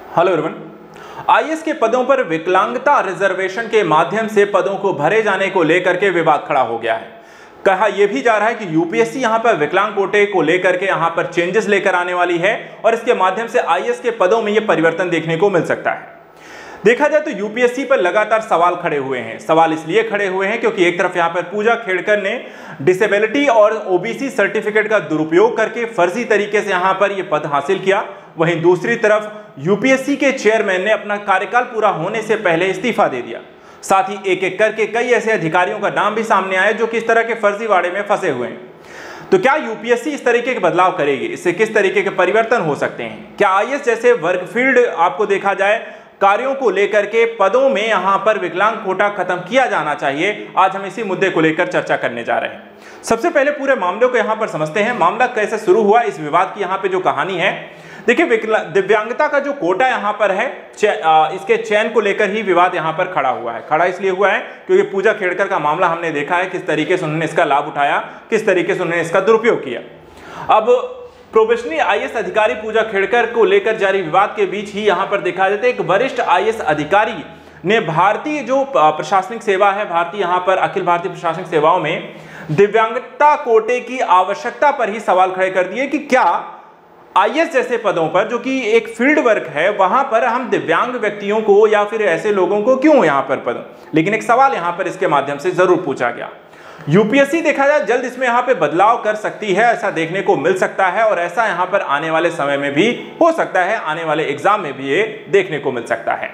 Hello everyone. IAS के पदों पर विकलांगता रिजर्वेशन के माध्यम से पदों को भरे जाने को लेकर के विवाद खड़ा हो गया है। कहा यह भी जा रहा है कि यूपीएससी यहां पर विकलांग कोटे को लेकर के यहां पर चेंजेस लेकर आने वाली है और इसके माध्यम से आईएएस के पदों में यह परिवर्तन देखने को मिल सकता है। देखा जाए तो यूपीएससी पर लगातार सवाल खड़े हुए हैं। सवाल इसलिए खड़े हुए हैं क्योंकि एक तरफ यहां पर पूजा खेड़कर ने डिसेबिलिटी और ओबीसी सर्टिफिकेट का दुरुपयोग करके फर्जी तरीके से यहां पर यह पद हासिल किया, वहीं दूसरी तरफ यूपीएससी के चेयरमैन ने अपना कार्यकाल पूरा होने से पहले इस्तीफा दे दिया। साथ ही एक एक करके कई ऐसे अधिकारियों का नाम भी सामने आया जो कि इस तरह के फर्जीवाड़े में फंसे हुए हैं। तो क्या यूपीएससी इस तरीके के बदलाव करेगी? इससे किस तरीके के परिवर्तन हो सकते हैं? क्या आईएएस जैसे वर्क फील्ड आपको देखा जाए कार्यों को लेकर के पदों में यहां पर विकलांग कोटा खत्म किया जाना चाहिए? आज हम इसी मुद्दे को लेकर चर्चा करने जा रहे हैं। सबसे पहले पूरे मामले को यहां पर समझते हैं। मामला कैसे शुरू हुआ, इस विवाद की यहां पे जो कहानी है। देखिए, दिव्यांगता का जो कोटा यहां पर है, इसके चयन को लेकर ही विवाद यहां पर खड़ा हुआ है। खड़ा इसलिए हुआ है क्योंकि पूजा खेड़कर का मामला हमने देखा है, किस तरीके से उन्होंने इसका लाभ उठाया, किस तरीके से उन्होंने इसका दुरुपयोग किया। अब प्रोबेशनरी आईएएस अधिकारी पूजा खेड़कर को लेकर जारी विवाद के बीच ही यहां पर देखा जाता है एक वरिष्ठ आईएएस अधिकारी ने भारतीय जो प्रशासनिक सेवा है, भारतीय यहां पर अखिल भारतीय प्रशासनिक सेवाओं में दिव्यांगता कोटे की आवश्यकता पर ही सवाल खड़े कर दिए कि क्या आईएएस जैसे पदों पर, जो कि एक फील्ड वर्क है, वहां पर हम दिव्यांग व्यक्तियों को या फिर ऐसे लोगों को क्यों यहां पर पद। लेकिन एक सवाल यहां पर इसके माध्यम से जरूर पूछा गया। यूपीएससी देखा जाए जल्द इसमें यहां पे बदलाव कर सकती है, ऐसा देखने को मिल सकता है और ऐसा यहां पर आने वाले समय में भी हो सकता है, आने वाले एग्जाम में भी ये देखने को मिल सकता है।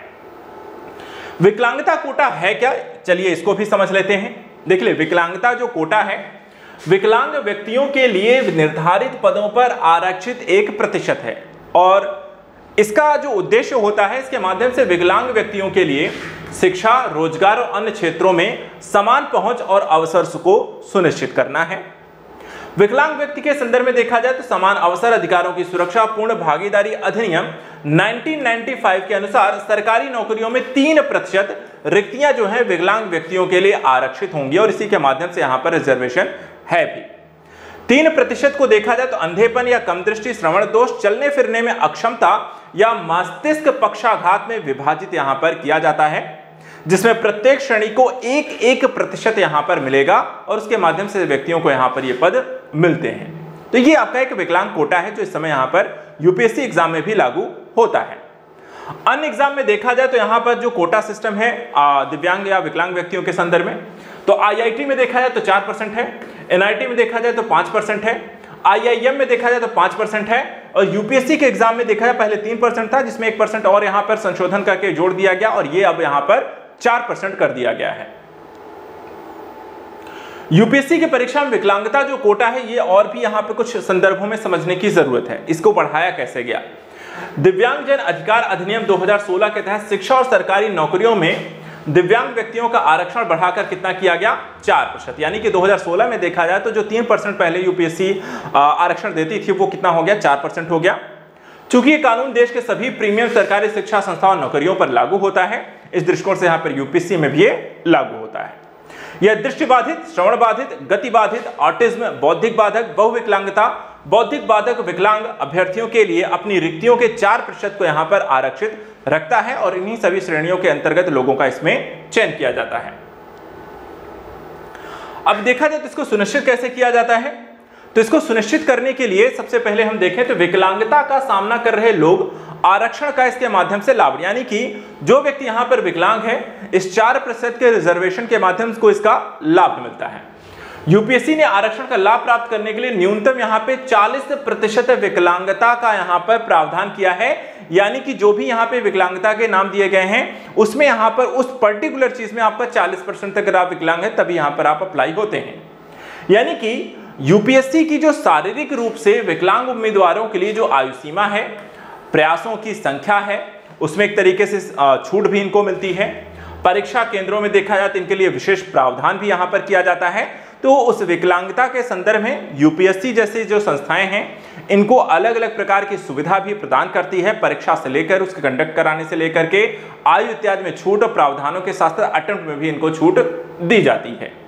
विकलांगता कोटा है क्या? चलिए इसको भी समझ लेते हैं। देखिए, विकलांगता जो कोटा है, विकलांग व्यक्तियों के लिए निर्धारित पदों पर आरक्षित 1% है और इसका जो उद्देश्य होता है, इसके माध्यम से विकलांग व्यक्तियों के लिए शिक्षा, रोजगार और अन्य क्षेत्रों में समान पहुंच और अवसर को सुनिश्चित करना है। विकलांग व्यक्ति के संदर्भ में देखा जाए तो समान अवसर अधिकारों की सुरक्षा पूर्ण भागीदारी अधिनियम 1995 के अनुसार सरकारी नौकरियों में 3% रिक्तियां जो है विकलांग व्यक्तियों के लिए आरक्षित होंगी और इसी के माध्यम से यहां पर रिजर्वेशन है भी। 3% को देखा जाए तो अंधेपन या कम दृष्टि, श्रवण दोष, चलने फिरने में अक्षमता या मस्तिष्क पक्षाघात में विभाजित यहां पर किया जाता है, जिसमें प्रत्येक श्रेणी को 1% यहां पर मिलेगा और उसके माध्यम से व्यक्तियों को यहां पर ये पद मिलते हैं। तो ये आपका एक विकलांग कोटा है जो इस समय यहां पर यूपीएससी एग्जाम में भी लागू होता है। अन्य एग्जाम में देखा जाए तो यहां पर जो कोटा सिस्टम है दिव्यांग या विकलांग व्यक्तियों के संदर्भ में, तो आईआईटी में देखा जाए तो 4% है, एनआईटी में देखा जाए तो 5% है, आईआईएम में देखा जाए तो 5% है और यूपीएससी के एग्जाम में देखा जाए पहले 3% था, जिसमें 1% और यहां पर संशोधन करके जोड़ दिया गया और ये अब यहां पर 4% कर दिया गया है। यूपीएससी की परीक्षा में विकलांगता जो कोटा है, ये और भी यहां पे कुछ संदर्भों में समझने की जरूरत है। इसको बढ़ाया कैसे गया? दिव्यांगजन अधिकार अधिनियम 2016 के तहत शिक्षा और सरकारी नौकरियों में दिव्यांग व्यक्तियों का आरक्षण बढ़ाकर कितना किया गया? 4%। यानी कि 2016 में देखा जाए तो जो 3% पहले यूपीएससी आरक्षण देती थी वो कितना हो गया? 4% हो गया। चूंकि ये कानून देश के सभी प्रीमियम सरकारी शिक्षा संस्थाओं नौकरियों पर लागू होता है, इस दृष्टिकोण से यहां पर यूपीएससी में भी ये लागू होता है। यह दृष्टिबाधित, श्रवण बाधित, गति बाधित, ऑटिज्म, बौद्धिक बाधक, बहुविकलांगता, बौद्धिक बाधक विकलांग अभ्यर्थियों के लिए अपनी रिक्तियों के 4% को यहां पर आरक्षित रखता है और इन्हीं सभी श्रेणियों के अंतर्गत लोगों का इसमें चयन किया जाता है। अब देखा जाए तो इसको सुनिश्चित कैसे किया जाता है? तो इसको सुनिश्चित करने के लिए सबसे पहले हम देखें तो विकलांगता का सामना कर रहे लोग आरक्षण का इसके माध्यम से लाभ, यानी कि जो व्यक्ति यहां पर विकलांग है, इस 4% के रिजर्वेशन के माध्यम से इसका लाभ मिलता है। यूपीएससी ने आरक्षण का लाभ प्राप्त करने के लिए न्यूनतम यहां पे 40% विकलांगता का यहां पर प्रावधान किया है, यानी कि जो भी यहां पे विकलांगता के नाम दिए गए हैं उसमें यहां पर उस पर्टिकुलर चीज में आपका 40% तक अगर आप विकलांग है तभी यहां पर आप अप्लाई होते हैं। यानी कि यूपीएससी की जो शारीरिक रूप से विकलांग उम्मीदवारों के लिए जो आयु सीमा है, प्रयासों की संख्या है, उसमें एक तरीके से छूट भी इनको मिलती है। परीक्षा केंद्रों में देखा जाए तो इनके लिए विशेष प्रावधान भी यहां पर किया जाता है। तो उस विकलांगता के संदर्भ में यूपीएससी जैसी जो संस्थाएं हैं इनको अलग अलग प्रकार की सुविधा भी प्रदान करती है, परीक्षा से लेकर उसके कंडक्ट कराने से लेकर के आयु इत्यादि में छूट और प्रावधानों के साथ साथ अटेम्प्ट में भी इनको छूट दी जाती है।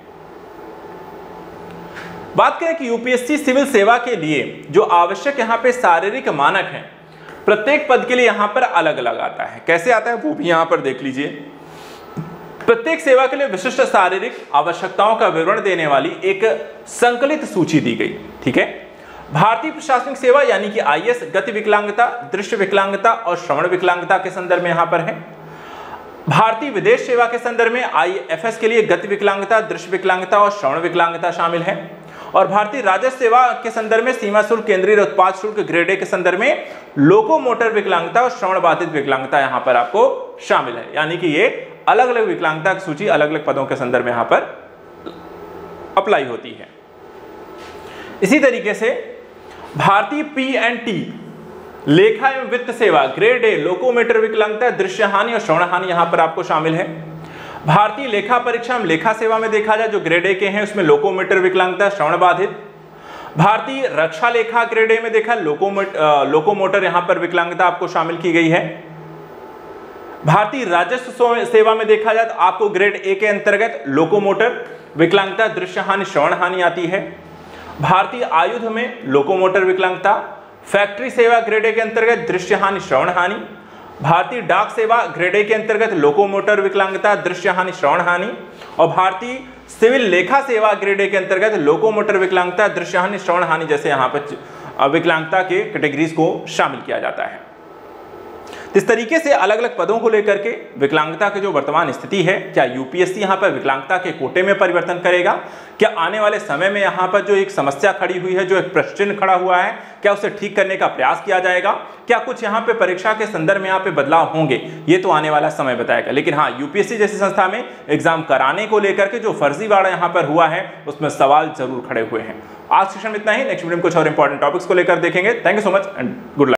बात करें कि यूपीएससी सिविल सेवा के लिए जो आवश्यक यहाँ पे शारीरिक मानक हैं, प्रत्येक पद के लिए यहां पर अलग अलग आता है। कैसे आता है वो भी यहां पर देख लीजिए। प्रत्येक सेवा के लिए विशिष्ट शारीरिक आवश्यकताओं का विवरण देने वाली एक संकलित सूची दी गई। ठीक है। भारतीय प्रशासनिक सेवा यानी कि आईएएस गति विकलांगता, दृष्टि विकलांगता और श्रवण विकलांगता के संदर्भ में यहां पर है। भारतीय विदेश सेवा के संदर्भ में आईएफएस के लिए गति विकलांगता, दृष्टि विकलांगता और श्रवण विकलांगता शामिल है। और भारतीय राजस्व सेवा के संदर्भ में सीमा शुल्क, केंद्रीय उत्पाद शुल्क ग्रेड ए के संदर्भ में लोकोमोटर विकलांगता और श्रवण बाधित विकलांगता यहां पर आपको शामिल है। यानी कि ये अलग अलग विकलांगता की सूची अलग अलग पदों के संदर्भ में यहां पर अप्लाई होती है। इसी तरीके से भारतीय पी&टी लेखा एवं वित्त सेवा ग्रेड ए लोकोमोटर विकलांगता, दृश्य हानि और श्रवण हानि यहां पर आपको शामिल है। भारतीय लेखा परीक्षा एवं लेखा सेवा में देखा जाए जो ग्रेड ए के हैं उसमें लोकोमोटर विकलांगता, श्रवण बाधित। भारतीय रक्षा लेखा ग्रेड ए में देखा लोकोमोटर यहां पर विकलांगता आपको शामिल की गई है। भारतीय राजस्व सेवा में देखा जाए तो आपको ग्रेड ए के अंतर्गत लोकोमोटर विकलांगता, दृश्य हानि, श्रवण हानि आती है। भारतीय आयुध में लोकोमोटर विकलांगता, फैक्ट्री सेवा ग्रेड ए के अंतर्गत दृश्य हानि, श्रवण हानि। भारतीय डाक सेवा ग्रेड ए के अंतर्गत लोकोमोटर विकलांगता, दृश्य हानि, श्रवण हानि। और भारतीय सिविल लेखा सेवा ग्रेड ए के अंतर्गत लोकोमोटर विकलांगता, दृश्य हानि, श्रवण हानि जैसे यहाँ पर विकलांगता के कैटेगरीज को शामिल किया जाता है। इस तरीके से अलग अलग पदों को लेकर के विकलांगता की जो वर्तमान स्थिति है, क्या यूपीएससी यहाँ पर विकलांगता के कोटे में परिवर्तन करेगा, क्या आने वाले समय में यहाँ पर जो एक समस्या खड़ी हुई है, जो एक प्रश्न चिन्ह खड़ा हुआ है, क्या उसे ठीक करने का प्रयास किया जाएगा, क्या कुछ यहाँ पे परीक्षा के संदर्भ में यहाँ पे बदलाव होंगे, ये तो आने वाला समय बताएगा। लेकिन हाँ, यूपीएससी जैसी संस्था में एग्जाम कराने को लेकर के जो फर्जीवाड़ा यहाँ पर हुआ है उसमें सवाल जरूर खड़े हुए हैं। आज सेशन में इतना ही। नेक्स्ट वीडियो में कुछ और इंपॉर्टेंट टॉपिक्स को लेकर देखेंगे। Thank you so much and good luck.